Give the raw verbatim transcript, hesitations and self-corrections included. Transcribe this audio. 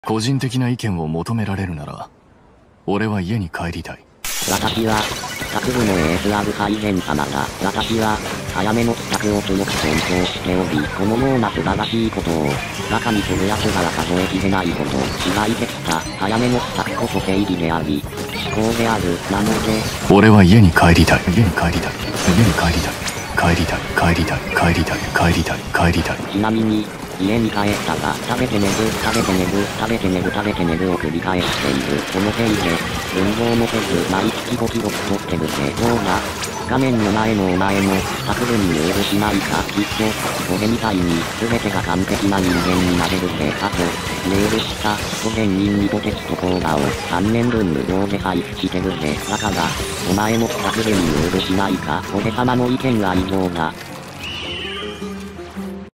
個人的な意見を求められるなら、俺は家に帰りたい。 私は、帰宅部のエースアルカイゼン様が、私は、早めの帰宅を強く尊重しており、このような素晴らしいことを、バカにする奴から数えきれないほど、知らいできた、早めの帰宅こそ正義であり、思考である、なので、 俺は家に帰りたい。家に帰りたい。家に帰りたい。帰りたい。帰りたい。帰りたい。帰りたい。帰りたい。 ちなみに、家に帰ったが、食べて寝る、食べて寝る、食べて寝る、食べて寝るを繰り返している。このせいで、運動もせず、毎日ゴキゴキとってるぜ。どうだ画面の前のお前も、作文にメールしないか、きっと、俺みたいに、全てが完璧な人間になれるぜ。あと、メールした、午前人にポテチとコーラを、さんねんぶん無料で配布してるぜ。だから、お前も作文にメールしないか、俺様の意見は以上だ。